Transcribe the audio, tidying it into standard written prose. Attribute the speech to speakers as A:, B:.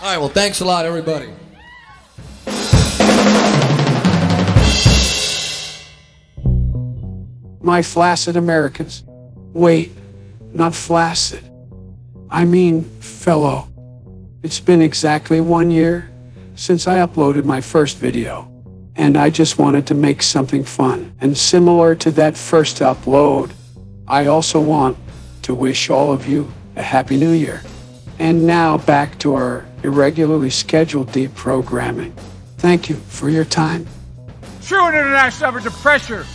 A: All right, well, thanks a lot, everybody.
B: My flaccid Americans. Wait, not flaccid. I mean, fellow. It's been exactly 1 year since I uploaded my first video. And I just wanted to make something fun. And similar to that first upload, I also want to wish all of you a Happy New Year. And now back to our irregularly scheduled deep programming. Thank you for your time.
C: True international average of pressure.